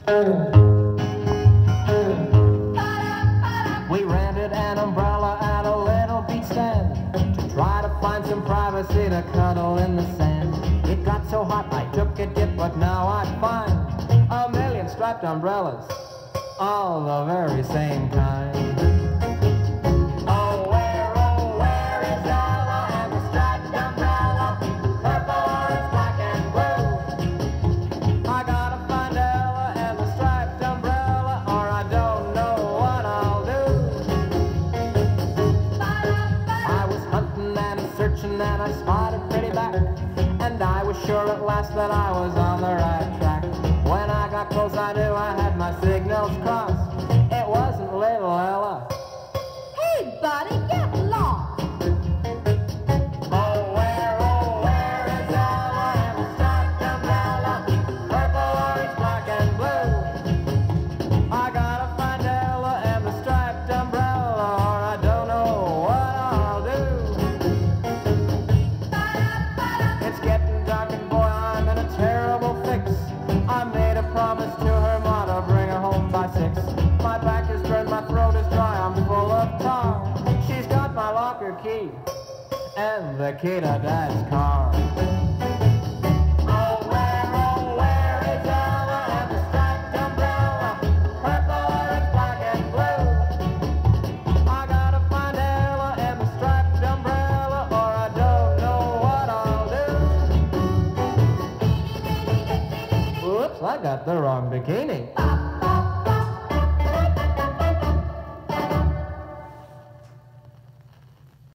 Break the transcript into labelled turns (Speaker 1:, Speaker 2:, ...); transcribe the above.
Speaker 1: We rented an umbrella at a little beach stand to try to find some privacy to cuddle in the sand. It got so hot I took a dip, but now I find a million striped umbrellas, all the very same kind. Oh, where is Ella and the striped umbrella? Purple, orange, black, and blue. I gotta find Ella and the striped umbrella, or I don't know what I'll do. I was hunting and searching and I spotted pretty back, and I was sure at last that I was on the right track. When I got close I knew I had my signals crossed. It wasn't little Ella.
Speaker 2: Hey, buddy, get lost.
Speaker 1: Oh, where is Ella and the striped umbrella? Purple, orange, black, and blue. I gotta find Ella and the striped umbrella, or I don't know what I'll do. It's getting dark and boy, I'm in a terrible fix. I made a promise to her ma to bring her home by 6. My back is burned, my throat is dry, I'm full of tar. She's got my locker key and the key to Dad's car. Oh, where is Ella and the striped umbrella? Purple, orange, black, and blue. I gotta find Ella and the striped umbrella, or I don't know what I'll do. Whoops, I got the wrong bikini.